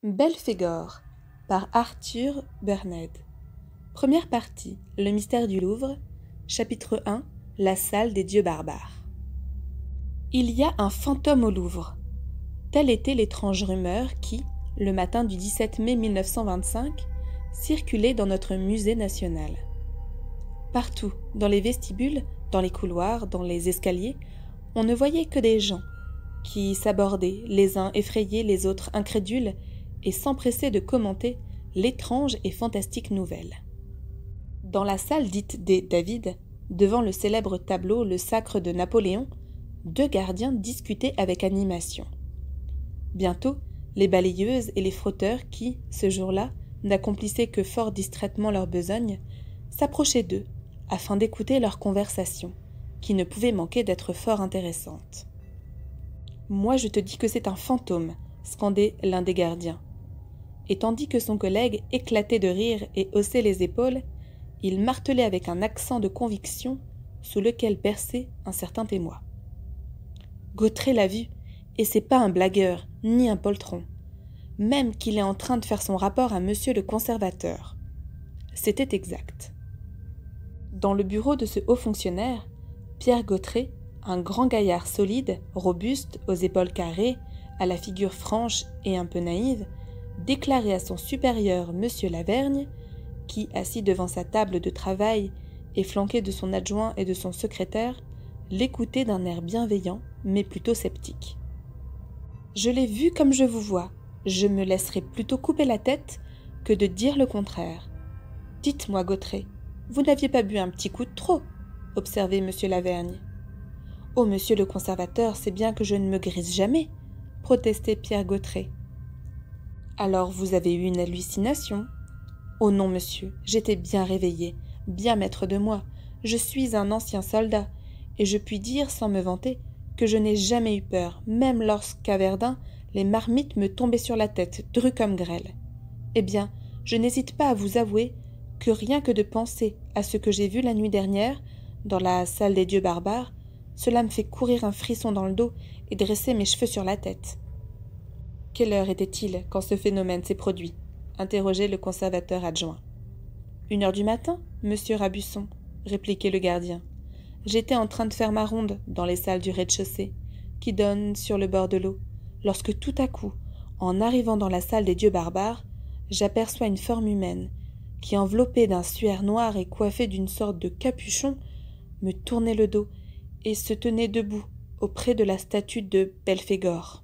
Belphégor par Arthur Burned. Première partie, le mystère du Louvre. Chapitre 1, la salle des dieux barbares. Il y a un fantôme au Louvre. Telle était l'étrange rumeur qui, le matin du 17 mai 1925, circulait dans notre musée national. Partout, dans les vestibules, dans les couloirs, dans les escaliers, on ne voyait que des gens qui s'abordaient, les uns effrayés, les autres incrédules, et s'empressaient de commenter l'étrange et fantastique nouvelle. Dans la salle dite des David, devant le célèbre tableau Le Sacre de Napoléon, deux gardiens discutaient avec animation. Bientôt, les balayeuses et les frotteurs qui, ce jour-là, n'accomplissaient que fort distraitement leur besogne, s'approchaient d'eux, afin d'écouter leur conversation, qui ne pouvait manquer d'être fort intéressante. « Moi, je te dis que c'est un fantôme !» scandait l'un des gardiens. Et tandis que son collègue éclatait de rire et haussait les épaules, il martelait avec un accent de conviction sous lequel perçait un certain émoi. Gautret l'a vu, et c'est pas un blagueur, ni un poltron. Même qu'il est en train de faire son rapport à monsieur le conservateur. C'était exact. Dans le bureau de ce haut fonctionnaire, Pierre Gautret, un grand gaillard solide, robuste, aux épaules carrées, à la figure franche et un peu naïve, déclarait à son supérieur monsieur Lavergne, qui, assis devant sa table de travail et flanqué de son adjoint et de son secrétaire, l'écoutait d'un air bienveillant, mais plutôt sceptique. « Je l'ai vu comme je vous vois, je me laisserai plutôt couper la tête que de dire le contraire. Dites-moi, Gautret, vous n'aviez pas bu un petit coup de trop ?» observait monsieur Lavergne. « Oh, monsieur le conservateur, c'est bien que je ne me grise jamais !» protestait Pierre Gautret. « Alors vous avez eu une hallucination ?»« Oh non, monsieur, j'étais bien réveillé, bien maître de moi. Je suis un ancien soldat, et je puis dire, sans me vanter, que je n'ai jamais eu peur, même lorsqu'à Verdun, les marmites me tombaient sur la tête, drues comme grêle. Eh bien, je n'hésite pas à vous avouer que rien que de penser à ce que j'ai vu la nuit dernière, dans la salle des dieux barbares, cela me fait courir un frisson dans le dos et dresser mes cheveux sur la tête. » « Quelle heure était-il quand ce phénomène s'est produit ?» interrogeait le conservateur adjoint. « 1 heure du matin, monsieur Rabusson, » répliquait le gardien. « J'étais en train de faire ma ronde dans les salles du rez-de-chaussée, qui donnent sur le bord de l'eau, lorsque tout à coup, en arrivant dans la salle des dieux barbares, j'aperçois une forme humaine, qui, enveloppée d'un suaire noir et coiffée d'une sorte de capuchon, me tournait le dos et se tenait debout auprès de la statue de Belphégor.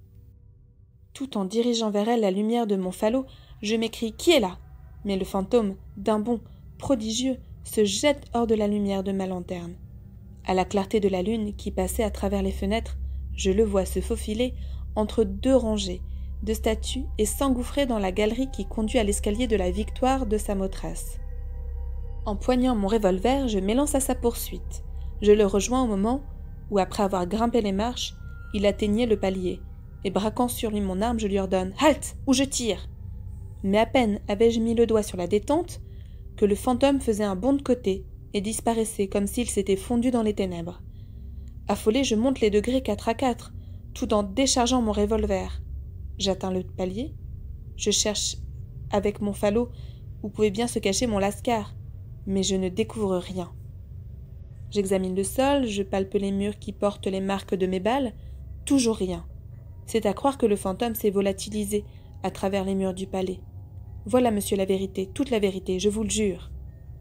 Tout en dirigeant vers elle la lumière de mon falot, je m'écrie « Qui est là ?» Mais le fantôme, d'un bond prodigieux, se jette hors de la lumière de ma lanterne. À la clarté de la lune qui passait à travers les fenêtres, je le vois se faufiler entre deux rangées de statues et s'engouffrer dans la galerie qui conduit à l'escalier de la Victoire de Samothrace. Empoignant mon revolver, je m'élance à sa poursuite. Je le rejoins au moment où, après avoir grimpé les marches, il atteignait le palier, et braquant sur lui mon arme, je lui ordonne « Halte, ou je tire !» Mais à peine avais-je mis le doigt sur la détente que le fantôme faisait un bond de côté et disparaissait comme s'il s'était fondu dans les ténèbres. Affolé, je monte les degrés 4 à 4, tout en déchargeant mon revolver. J'atteins le palier. Je cherche avec mon falot où pouvait bien se cacher mon lascar, mais je ne découvre rien. J'examine le sol, je palpe les murs qui portent les marques de mes balles, toujours rien. C'est à croire que le fantôme s'est volatilisé à travers les murs du palais. Voilà, monsieur, la vérité, toute la vérité, je vous le jure. »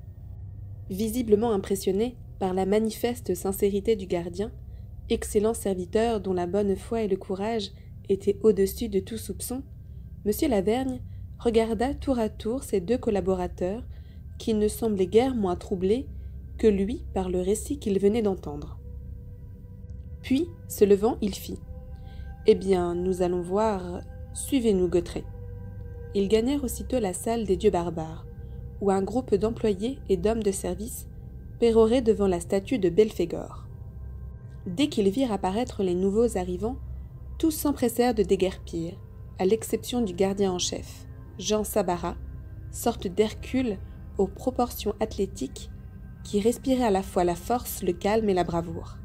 Visiblement impressionné par la manifeste sincérité du gardien, excellent serviteur dont la bonne foi et le courage étaient au-dessus de tout soupçon, monsieur Lavergne regarda tour à tour ses deux collaborateurs, qui ne semblaient guère moins troublés que lui par le récit qu'il venait d'entendre. Puis, se levant, il fit « Eh bien, nous allons voir. Suivez-nous, Gautret. » Ils gagnèrent aussitôt la salle des dieux barbares, où un groupe d'employés et d'hommes de service péroraient devant la statue de Belphégor. Dès qu'ils virent apparaître les nouveaux arrivants, tous s'empressèrent de déguerpir, à l'exception du gardien en chef, Jean Sabara, sorte d'Hercule aux proportions athlétiques, qui respirait à la fois la force, le calme et la bravoure.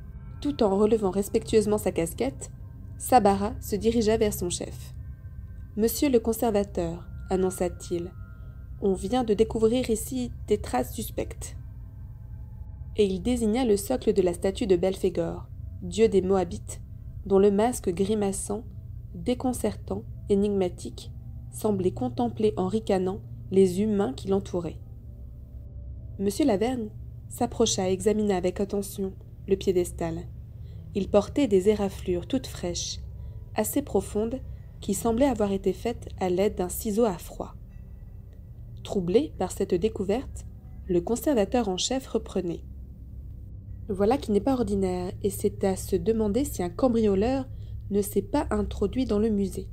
Tout en relevant respectueusement sa casquette, Sabara se dirigea vers son chef. Monsieur le conservateur, annonça-t-il, on vient de découvrir ici des traces suspectes. Et il désigna le socle de la statue de Belphégor, dieu des Moabites, dont le masque grimaçant, déconcertant, énigmatique, semblait contempler en ricanant les humains qui l'entouraient. Monsieur Lavergne s'approcha et examina avec attention le piédestal. Il portait des éraflures toutes fraîches, assez profondes, qui semblaient avoir été faites à l'aide d'un ciseau à froid. Troublé par cette découverte, le conservateur en chef reprenait. Voilà qui n'est pas ordinaire, et c'est à se demander si un cambrioleur ne s'est pas introduit dans le musée.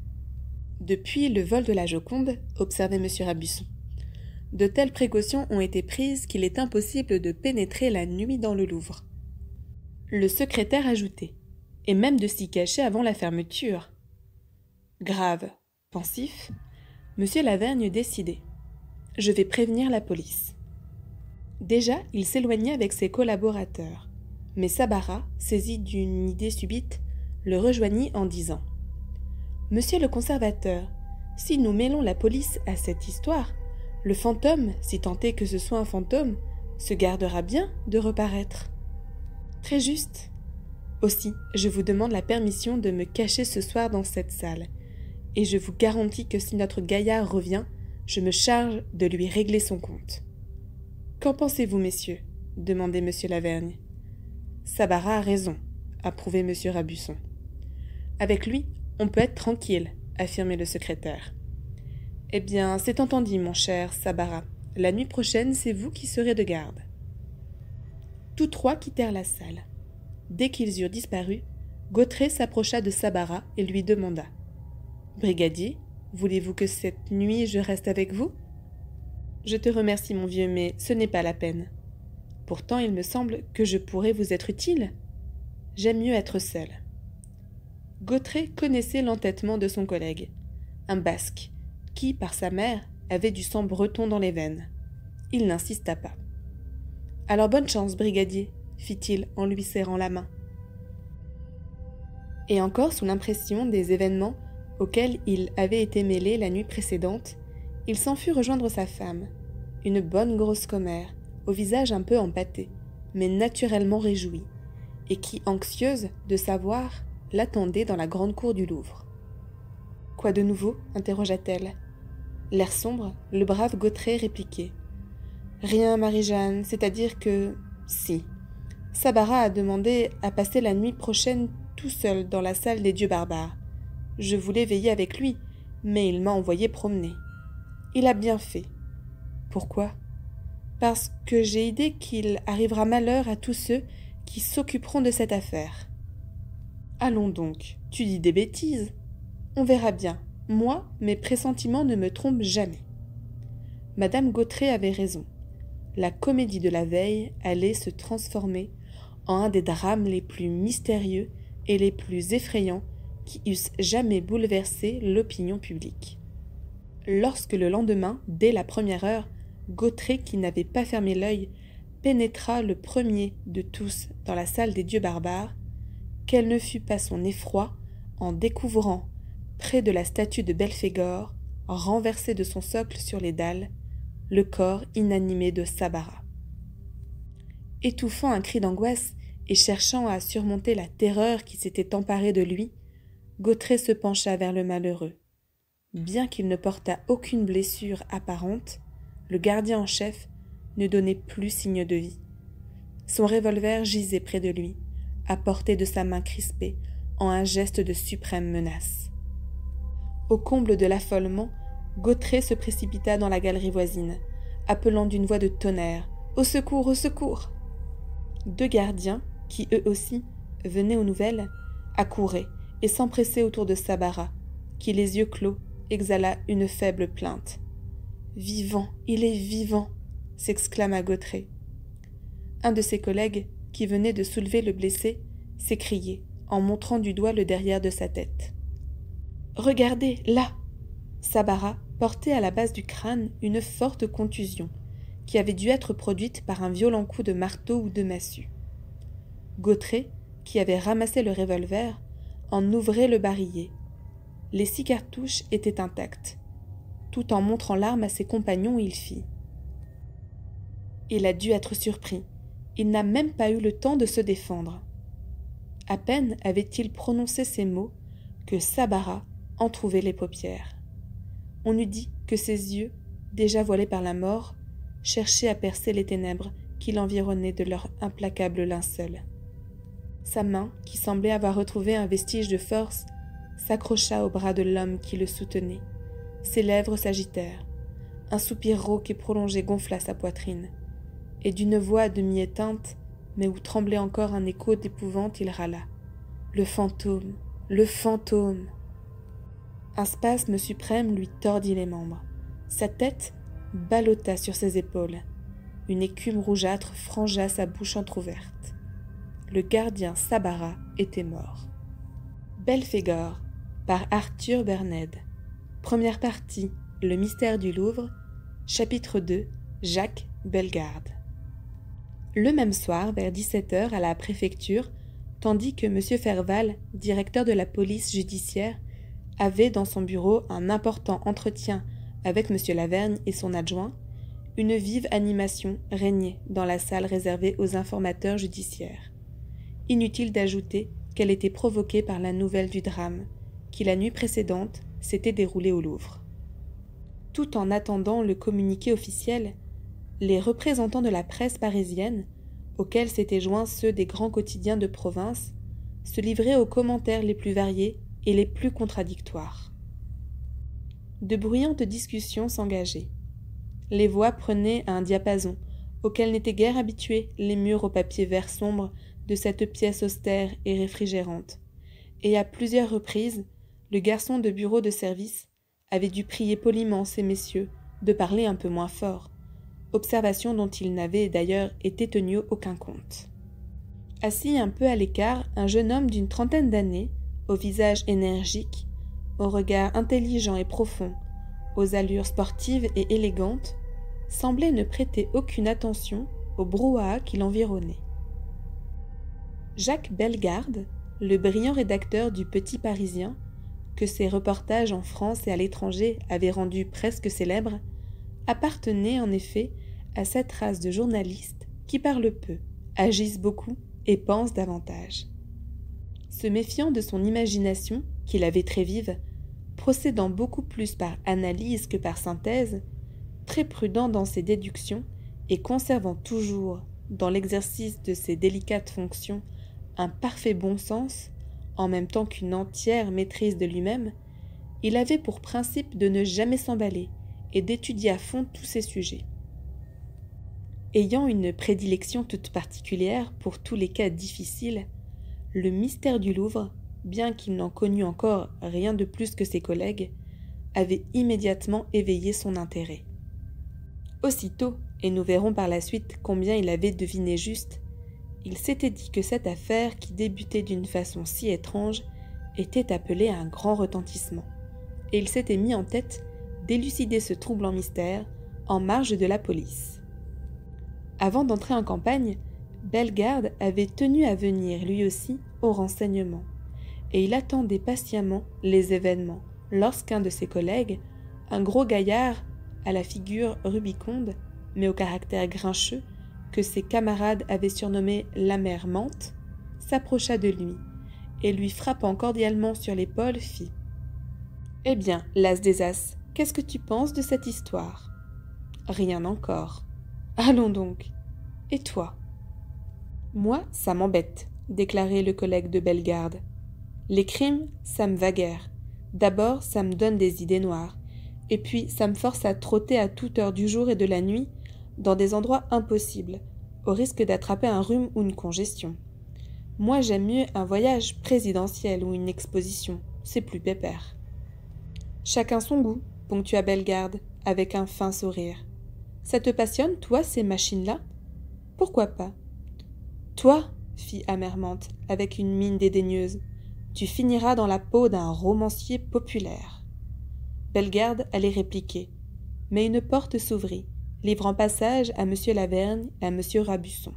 Depuis le vol de la Joconde, observait M. Rabusson, de telles précautions ont été prises qu'il est impossible de pénétrer la nuit dans le Louvre. Le secrétaire ajoutait, et même de s'y cacher avant la fermeture. Grave, pensif, M. Lavergne décidait. Je vais prévenir la police. Déjà, il s'éloignait avec ses collaborateurs, mais Sabara, saisi d'une idée subite, le rejoignit en disant « Monsieur le conservateur, si nous mêlons la police à cette histoire, le fantôme, si tant est que ce soit un fantôme, se gardera bien de reparaître. » Très juste. Aussi, je vous demande la permission de me cacher ce soir dans cette salle, et je vous garantis que si notre gaillard revient, je me charge de lui régler son compte. Qu'en pensez-vous, messieurs ? Demandait M. Lavergne. Sabara a raison, approuvait M. Rabusson. Avec lui, on peut être tranquille, affirmait le secrétaire. Eh bien, c'est entendu, mon cher Sabara. La nuit prochaine, c'est vous qui serez de garde. Tous trois quittèrent la salle. Dès qu'ils eurent disparu, Gautrey s'approcha de Sabara et lui demanda « Brigadier, voulez-vous que cette nuit je reste avec vous ?»« Je te remercie, mon vieux, mais ce n'est pas la peine. Pourtant, il me semble que je pourrais vous être utile. J'aime mieux être seul. » Gautrey connaissait l'entêtement de son collègue, un Basque, qui, par sa mère, avait du sang breton dans les veines. Il n'insista pas. « Alors bonne chance, brigadier, » fit-il en lui serrant la main. Et encore sous l'impression des événements auxquels il avait été mêlé la nuit précédente, il s'en fut rejoindre sa femme, une bonne grosse commère, au visage un peu empâté, mais naturellement réjouie, et qui, anxieuse de savoir, l'attendait dans la grande cour du Louvre. « Quoi de nouveau » interrogea-t-elle. L'air sombre, le brave Gautrey répliquait. « Rien, Marie-Jeanne, c'est-à-dire que... si. Sabara a demandé à passer la nuit prochaine tout seul dans la salle des dieux barbares. Je voulais veiller avec lui, mais il m'a envoyé promener. Il a bien fait. Pourquoi ? Parce que j'ai idée qu'il arrivera malheur à tous ceux qui s'occuperont de cette affaire. Allons donc, tu dis des bêtises. On verra bien. Moi, mes pressentiments ne me trompent jamais. Madame Gautrey avait raison. La comédie de la veille allait se transformer en un des drames les plus mystérieux et les plus effrayants qui eussent jamais bouleversé l'opinion publique. Lorsque le lendemain, dès la première heure, Gautrey, qui n'avait pas fermé l'œil, pénétra le premier de tous dans la salle des dieux barbares, quel ne fut pas son effroi en découvrant, près de la statue de Belphégor, renversée de son socle sur les dalles, le corps inanimé de Sabara. Étouffant un cri d'angoisse et cherchant à surmonter la terreur qui s'était emparée de lui, Gautrey se pencha vers le malheureux. Bien qu'il ne portât aucune blessure apparente, le gardien en chef ne donnait plus signe de vie. Son revolver gisait près de lui, à portée de sa main crispée, en un geste de suprême menace. Au comble de l'affolement, Gautrey se précipita dans la galerie voisine, appelant d'une voix de tonnerre « Au secours, au secours !» Deux gardiens, qui eux aussi venaient aux nouvelles, accouraient et s'empressaient autour de Sabara, qui, les yeux clos, exhala une faible plainte. « Vivant, il est vivant !» s'exclama Gautrey. Un de ses collègues, qui venait de soulever le blessé, s'écriait, en montrant du doigt le derrière de sa tête. « Regardez, là !» Sabara portait à la base du crâne une forte contusion, qui avait dû être produite par un violent coup de marteau ou de massue. Gautrey, qui avait ramassé le revolver, en ouvrait le barillet. les 6 cartouches étaient intactes. Tout en montrant l'arme à ses compagnons, il fit. Il a dû être surpris. Il n'a même pas eu le temps de se défendre. À peine avait-il prononcé ces mots que Sabara entrouvait les paupières. On eût dit que ses yeux, déjà voilés par la mort, cherchaient à percer les ténèbres qui l'environnaient de leur implacable linceul. Sa main, qui semblait avoir retrouvé un vestige de force, s'accrocha au bras de l'homme qui le soutenait. Ses lèvres s'agitèrent. Un soupir rauque et prolongé gonfla sa poitrine. Et d'une voix à demi éteinte, mais où tremblait encore un écho d'épouvante, il râla. « Le fantôme! Le fantôme !» Un spasme suprême lui tordit les membres. Sa tête ballotta sur ses épaules. Une écume rougeâtre frangea sa bouche entr'ouverte. Le gardien Sabara était mort. Belphégor, par Arthur Berned. Première partie, Le mystère du Louvre. Chapitre 2, Jacques Bellegarde. Le même soir, vers 17h, à la préfecture, tandis que M. Ferval, directeur de la police judiciaire, avait dans son bureau un important entretien avec M. Lavergne et son adjoint, une vive animation régnait dans la salle réservée aux informateurs judiciaires. Inutile d'ajouter qu'elle était provoquée par la nouvelle du drame, qui la nuit précédente s'était déroulé au Louvre. Tout en attendant le communiqué officiel, les représentants de la presse parisienne, auxquels s'étaient joints ceux des grands quotidiens de province, se livraient aux commentaires les plus variés et les plus contradictoires. De bruyantes discussions s'engageaient. Les voix prenaient un diapason auquel n'étaient guère habitués les murs au papier vert sombre de cette pièce austère et réfrigérante, et à plusieurs reprises, le garçon de bureau de service avait dû prier poliment ces messieurs de parler un peu moins fort, observation dont il n'avait d'ailleurs été tenu aucun compte. Assis un peu à l'écart, un jeune homme d'une trentaine d'années, au visage énergique, au regard intelligent et profond, aux allures sportives et élégantes, semblait ne prêter aucune attention au brouhaha qui l'environnait. Jacques Bellegarde, le brillant rédacteur du Petit Parisien, que ses reportages en France et à l'étranger avaient rendu presque célèbre, appartenait en effet à cette race de journalistes qui parlent peu, agissent beaucoup et pensent davantage. Se méfiant de son imagination, qu'il avait très vive, procédant beaucoup plus par analyse que par synthèse, très prudent dans ses déductions et conservant toujours, dans l'exercice de ses délicates fonctions, un parfait bon sens, en même temps qu'une entière maîtrise de lui-même, il avait pour principe de ne jamais s'emballer et d'étudier à fond tous ses sujets. Ayant une prédilection toute particulière pour tous les cas difficiles, le mystère du Louvre, bien qu'il n'en connût encore rien de plus que ses collègues, avait immédiatement éveillé son intérêt. Aussitôt, et nous verrons par la suite combien il avait deviné juste, il s'était dit que cette affaire, qui débutait d'une façon si étrange, était appelée à un grand retentissement, et il s'était mis en tête d'élucider ce troublant mystère en marge de la police. Avant d'entrer en campagne, Bellegarde avait tenu à venir lui aussi au renseignement, et il attendait patiemment les événements lorsqu'un de ses collègues, un gros gaillard à la figure rubiconde, mais au caractère grincheux, que ses camarades avaient surnommé l'amère Mante, s'approcha de lui, et lui frappant cordialement sur l'épaule, fit « Eh bien, l'as des as, qu'est-ce que tu penses de cette histoire ?»« Rien encore. »« Allons donc. Et toi ?»« Moi, ça m'embête, » déclarait le collègue de Bellegarde. « Les crimes, ça me va guère. D'abord, ça me donne des idées noires, et puis ça me force à trotter à toute heure du jour et de la nuit, dans des endroits impossibles, au risque d'attraper un rhume ou une congestion. Moi, j'aime mieux un voyage présidentiel ou une exposition, c'est plus pépère. » Chacun son goût, ponctua Bellegarde, avec un fin sourire. Ça te passionne, toi, ces machines-là ? Pourquoi pas ? Toi, fit Amermante, avec une mine dédaigneuse, tu finiras dans la peau d'un romancier populaire. Bellegarde allait répliquer, mais une porte s'ouvrit, livrant passage à M. Lavergne et à M. Rabusson.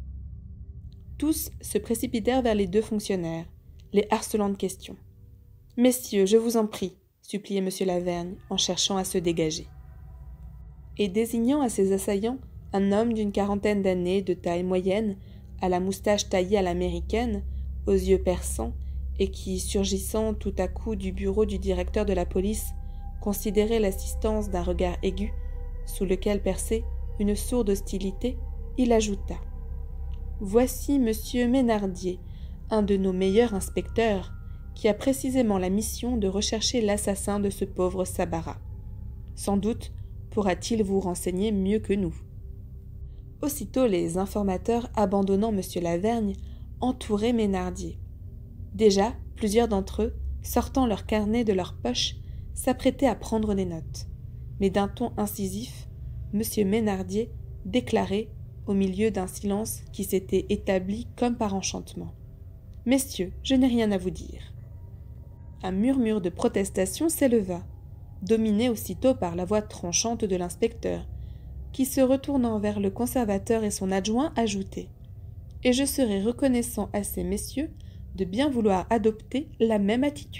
Tous se précipitèrent vers les deux fonctionnaires, les harcelant de questions. « Messieurs, je vous en prie, suppliait M. Lavergne en cherchant à se dégager. Et désignant à ses assaillants un homme d'une quarantaine d'années, de taille moyenne, à la moustache taillée à l'américaine, aux yeux perçants, et qui, surgissant tout à coup du bureau du directeur de la police, considérait l'assistance d'un regard aigu, sous lequel perçait une sourde hostilité, il ajouta « Voici monsieur Ménardier, un de nos meilleurs inspecteurs, qui a précisément la mission de rechercher l'assassin de ce pauvre Sabara. Sans doute pourra-t-il vous renseigner mieux que nous. » Aussitôt les informateurs abandonnant M. Lavergne entouraient Ménardier. Déjà, plusieurs d'entre eux, sortant leur carnet de leur poche, s'apprêtaient à prendre des notes. Mais d'un ton incisif, M. Ménardier déclarait, au milieu d'un silence qui s'était établi comme par enchantement. « Messieurs, je n'ai rien à vous dire. » Un murmure de protestation s'éleva, dominé aussitôt par la voix tranchante de l'inspecteur, qui, se retournant vers le conservateur et son adjoint, ajoutait « Et je serai reconnaissant à ces messieurs de bien vouloir adopter la même attitude. »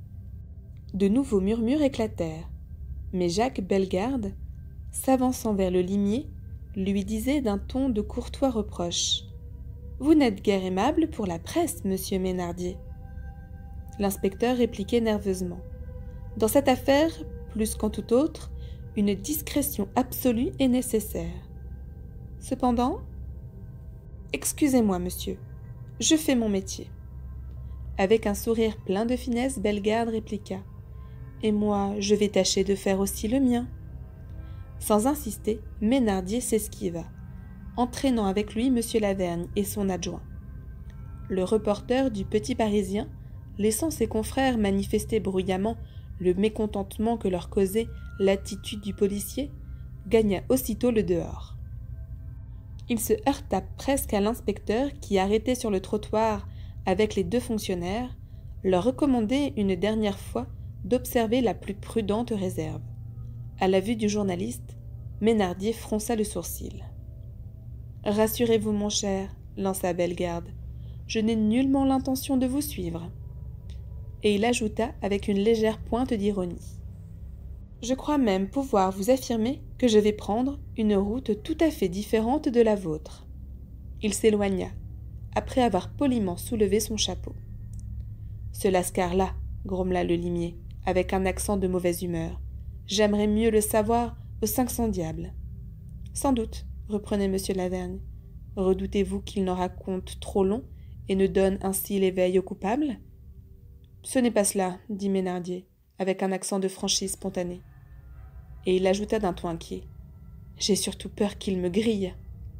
De nouveaux murmures éclatèrent, mais Jacques Bellegarde, s'avançant vers le limier, lui disait d'un ton de courtois reproche « Vous n'êtes guère aimable pour la presse, monsieur Ménardier. » L'inspecteur répliquait nerveusement « Dans cette affaire, plus qu'en toute autre, une discrétion absolue est nécessaire. Cependant, excusez-moi, monsieur, je fais mon métier. » Avec un sourire plein de finesse, Bellegarde répliqua « Et moi, je vais tâcher de faire aussi le mien. » Sans insister, Ménardier s'esquiva, entraînant avec lui M. Lavergne et son adjoint. Le reporter du Petit Parisien, laissant ses confrères manifester bruyamment le mécontentement que leur causait l'attitude du policier, gagna aussitôt le dehors. Il se heurta presque à l'inspecteur qui, arrêté sur le trottoir avec les deux fonctionnaires, leur recommandait une dernière fois d'observer la plus prudente réserve. À la vue du journaliste, Ménardier fronça le sourcil. « Rassurez-vous, mon cher, lança Bellegarde, je n'ai nullement l'intention de vous suivre. » Et il ajouta avec une légère pointe d'ironie. « Je crois même pouvoir vous affirmer que je vais prendre une route tout à fait différente de la vôtre. » Il s'éloigna, après avoir poliment soulevé son chapeau. « Ce Lascar-là, grommela le limier, avec un accent de mauvaise humeur. J'aimerais mieux le savoir aux 500 diables. »« Sans doute, reprenait M. Lavergne. Redoutez-vous qu'il n'en raconte trop long et ne donne ainsi l'éveil au coupable ? » « Ce n'est pas cela, dit Ménardier, avec un accent de franchise spontanée. Et il ajouta d'un ton inquiet. J'ai surtout peur qu'il me grille.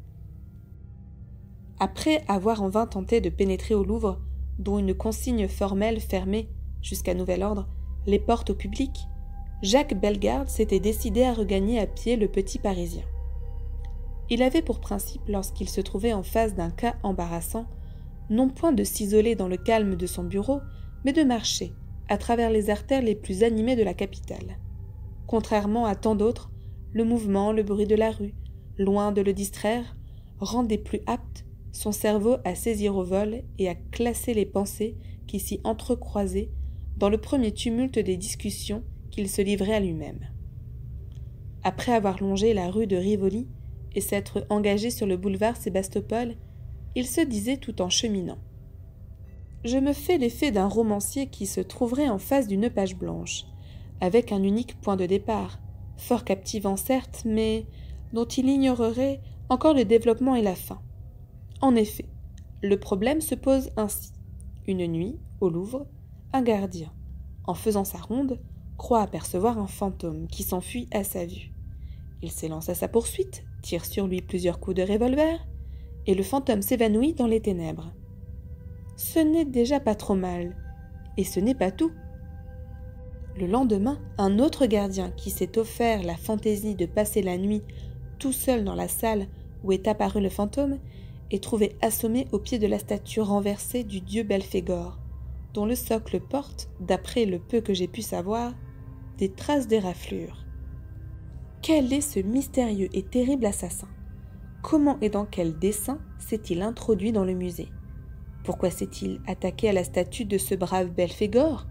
Après avoir en vain tenté de pénétrer au Louvre, dont une consigne formelle fermait, jusqu'à nouvel ordre, les portes au public, Jacques Bellegarde s'était décidé à regagner à pied le Petit Parisien. Il avait pour principe, lorsqu'il se trouvait en face d'un cas embarrassant, non point de s'isoler dans le calme de son bureau, mais de marcher à travers les artères les plus animées de la capitale. Contrairement à tant d'autres, le mouvement, le bruit de la rue, loin de le distraire, rendait plus apte son cerveau à saisir au vol et à classer les pensées qui s'y entrecroisaient dans le premier tumulte des discussions qu'il se livrait à lui-même. Après avoir longé la rue de Rivoli et s'être engagé sur le boulevard Sébastopol, il se disait tout en cheminant. Je me fais l'effet d'un romancier qui se trouverait en face d'une page blanche, avec un unique point de départ, fort captivant certes, mais dont il ignorerait encore le développement et la fin. En effet, le problème se pose ainsi. Une nuit, au Louvre, un gardien, en faisant sa ronde, croit apercevoir un fantôme qui s'enfuit à sa vue. Il s'élance à sa poursuite, tire sur lui plusieurs coups de revolver, et le fantôme s'évanouit dans les ténèbres. Ce n'est déjà pas trop mal, et ce n'est pas tout. Le lendemain, un autre gardien qui s'est offert la fantaisie de passer la nuit tout seul dans la salle où est apparu le fantôme est trouvé assommé au pied de la statue renversée du dieu Belphégor, dont le socle porte, d'après le peu que j'ai pu savoir, des traces d'éraflure. Quel est ce mystérieux et terrible assassin ? Comment et dans quel dessein s'est-il introduit dans le musée ? Pourquoi s'est-il attaqué à la statue de ce brave Belphégor,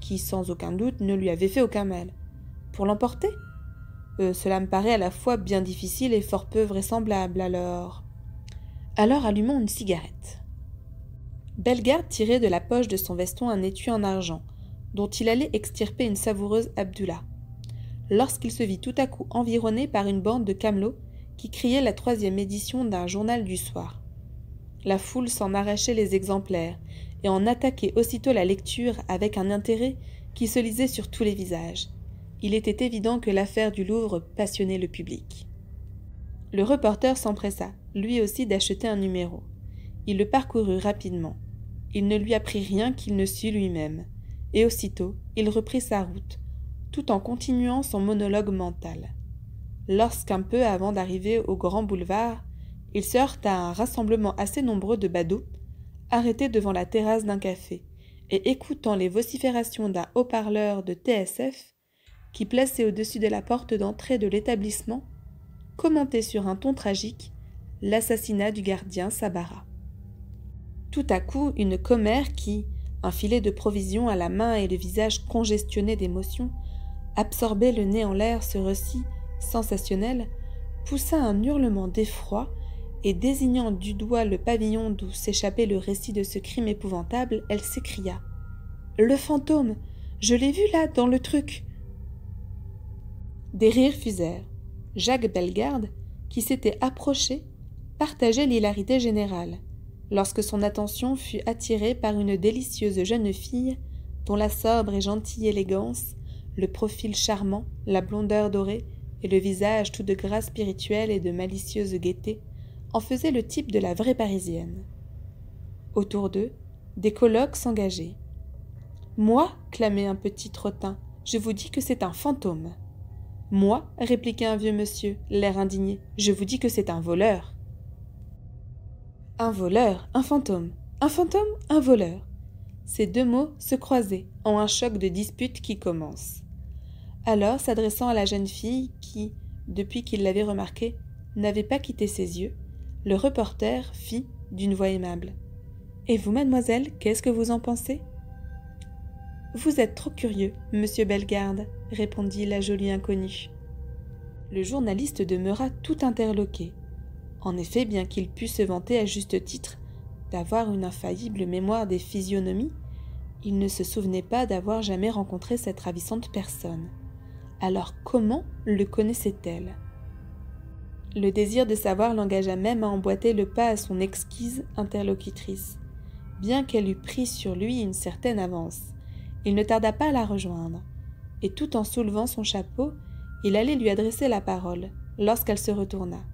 qui sans aucun doute ne lui avait fait aucun mal. Pour l'emporter ? Cela me paraît à la fois bien difficile et fort peu vraisemblable, alors allumons une cigarette. Bellegarde tirait de la poche de son veston un étui en argent, dont il allait extirper une savoureuse Abdullah, lorsqu'il se vit tout à coup environné par une bande de camelots qui criaient la 3e édition d'un journal du soir. La foule s'en arrachait les exemplaires et en attaquait aussitôt la lecture avec un intérêt qui se lisait sur tous les visages. Il était évident que l'affaire du Louvre passionnait le public. Le reporter s'empressa, lui aussi, d'acheter un numéro. Il le parcourut rapidement. Il ne lui apprit rien qu'il ne sût lui-même, et aussitôt il reprit sa route, tout en continuant son monologue mental. Lorsqu'un peu avant d'arriver au grand boulevard, il se heurta à un rassemblement assez nombreux de badauds, arrêtés devant la terrasse d'un café, et écoutant les vociférations d'un haut-parleur de TSF, qui, placé au-dessus de la porte d'entrée de l'établissement, commentait sur un ton tragique l'assassinat du gardien Sabara. Tout à coup, une commère qui, un filet de provisions à la main et le visage congestionné d'émotion, absorbait le nez en l'air ce récit sensationnel, poussa un hurlement d'effroi et désignant du doigt le pavillon d'où s'échappait le récit de ce crime épouvantable, elle s'écria « Le fantôme! Je l'ai vu là, dans le truc !» Des rires fusèrent. Jacques Bellegarde, qui s'était approché, partageait l'hilarité générale, lorsque son attention fut attirée par une délicieuse jeune fille dont la sobre et gentille élégance, le profil charmant, la blondeur dorée et le visage tout de grâce spirituelle et de malicieuse gaieté en faisaient le type de la vraie Parisienne. Autour d'eux, des colloques s'engageaient. « Moi, clamait un petit trottin, je vous dis que c'est un fantôme. »« Moi, répliqua un vieux monsieur, l'air indigné, je vous dis que c'est un voleur. » Un voleur, un fantôme, un voleur. Ces deux mots se croisaient en un choc de dispute qui commence. Alors, s'adressant à la jeune fille qui, depuis qu'il l'avait remarquée, n'avait pas quitté ses yeux, le reporter fit d'une voix aimable. « Et vous, mademoiselle, qu'est-ce que vous en pensez ?»« Vous êtes trop curieux, monsieur Bellegarde, » répondit la jolie inconnue. Le journaliste demeura tout interloqué. En effet, bien qu'il pût se vanter à juste titre d'avoir une infaillible mémoire des physionomies, il ne se souvenait pas d'avoir jamais rencontré cette ravissante personne. Alors comment le connaissait-elle ? Le désir de savoir l'engagea même à emboîter le pas à son exquise interlocutrice. Bien qu'elle eût pris sur lui une certaine avance, il ne tarda pas à la rejoindre, et tout en soulevant son chapeau, il allait lui adresser la parole, lorsqu'elle se retourna.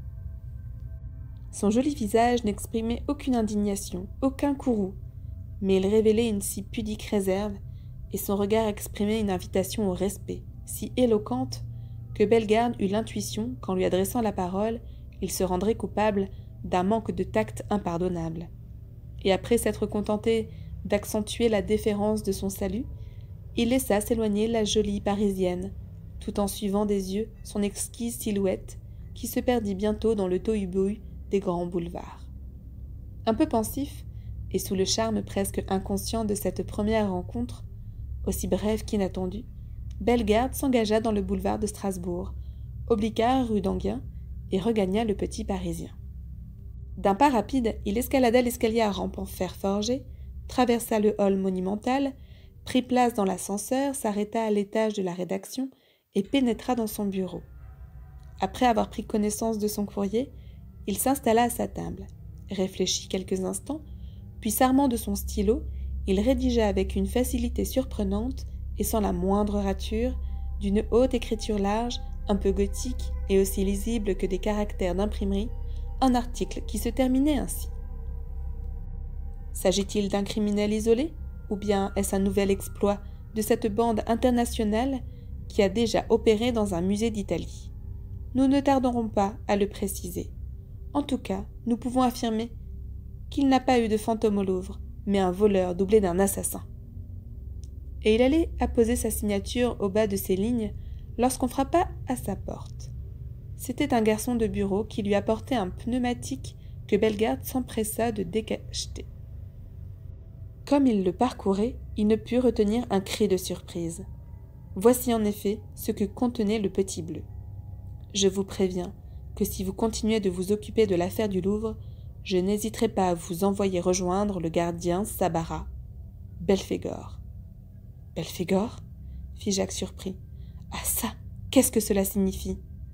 Son joli visage n'exprimait aucune indignation, aucun courroux, mais il révélait une si pudique réserve, et son regard exprimait une invitation au respect, si éloquente, que Bellegarde eut l'intuition qu'en lui adressant la parole, il se rendrait coupable d'un manque de tact impardonnable. Et après s'être contenté d'accentuer la déférence de son salut, il laissa s'éloigner la jolie Parisienne, tout en suivant des yeux son exquise silhouette qui se perdit bientôt dans le tohu-bohu des grands boulevards. Un peu pensif, et sous le charme presque inconscient de cette première rencontre, aussi brève qu'inattendue, Bellegarde s'engagea dans le boulevard de Strasbourg, obliqua rue d'Enghien et regagna le petit Parisien. D'un pas rapide, il escalada l'escalier à rampe en fer forgé, traversa le hall monumental, prit place dans l'ascenseur, s'arrêta à l'étage de la rédaction et pénétra dans son bureau. Après avoir pris connaissance de son courrier, il s'installa à sa table, réfléchit quelques instants, puis s'armant de son stylo, il rédigea avec une facilité surprenante et sans la moindre rature, d'une haute écriture large, un peu gothique et aussi lisible que des caractères d'imprimerie, un article qui se terminait ainsi. S'agit-il d'un criminel isolé, ou bien est-ce un nouvel exploit de cette bande internationale qui a déjà opéré dans un musée d'Italie? Nous ne tarderons pas à le préciser. En tout cas, nous pouvons affirmer qu'il n'a pas eu de fantôme au Louvre, mais un voleur doublé d'un assassin. Et il allait apposer sa signature au bas de ces lignes lorsqu'on frappa à sa porte. C'était un garçon de bureau qui lui apportait un pneumatique que Bellegarde s'empressa de décacheter. « Comme il le parcourait, il ne put retenir un cri de surprise. Voici en effet ce que contenait le petit bleu. Je vous préviens que si vous continuez de vous occuper de l'affaire du Louvre, je n'hésiterai pas à vous envoyer rejoindre le gardien Sabara. Belphégor. Belphégor ? Fit Jacques surpris. Ah ça, qu'est-ce que cela signifie ?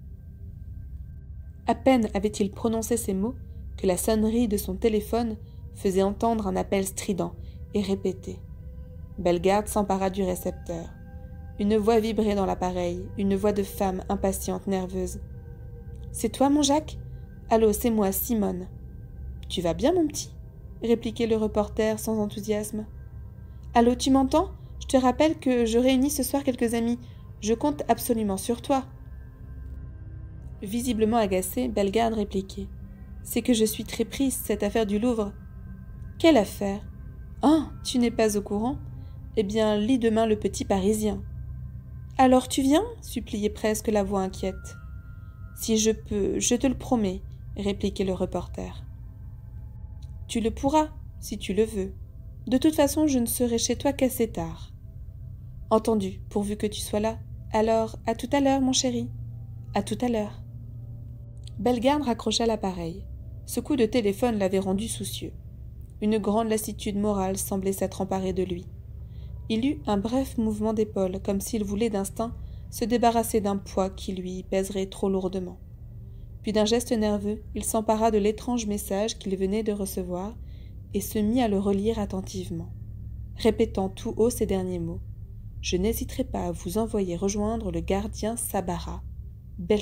À peine avait-il prononcé ces mots que la sonnerie de son téléphone faisait entendre un appel strident et répété. Bellegarde s'empara du récepteur. Une voix vibrait dans l'appareil, une voix de femme impatiente, nerveuse. « C'est toi, mon Jacques ? Allô, c'est moi, Simone. »« Tu vas bien, mon petit ?» répliquait le reporter sans enthousiasme. « Allô, tu m'entends ? Je te rappelle que je réunis ce soir quelques amis. Je compte absolument sur toi. » Visiblement agacé, Bellegarde répliquait. « C'est que je suis très prise, cette affaire du Louvre. »« Quelle affaire ? Ah, tu n'es pas au courant ? Eh bien, lis demain le Petit Parisien. »« Alors tu viens ?» suppliait presque la voix inquiète. « Si je peux, je te le promets, » répliquait le reporter. « Tu le pourras, si tu le veux. De toute façon, je ne serai chez toi qu'assez tard. »« Entendu, pourvu que tu sois là. Alors, à tout à l'heure, mon chéri. À tout à l'heure. » Bellegarde raccrocha l'appareil. Ce coup de téléphone l'avait rendu soucieux. Une grande lassitude morale semblait s'être emparée de lui. Il eut un bref mouvement d'épaule, comme s'il voulait d'instinct se débarrasser d'un poids qui lui pèserait trop lourdement. Puis d'un geste nerveux, il s'empara de l'étrange message qu'il venait de recevoir et se mit à le relire attentivement, répétant tout haut ces derniers mots. « Je n'hésiterai pas à vous envoyer rejoindre le gardien Sabara, Belphégor. »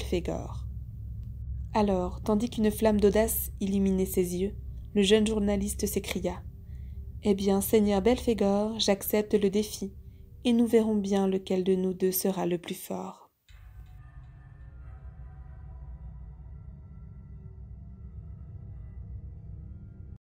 Alors, tandis qu'une flamme d'audace illuminait ses yeux, le jeune journaliste s'écria. « Eh bien, Seigneur Belphégor, j'accepte le défi, et nous verrons bien lequel de nous deux sera le plus fort. »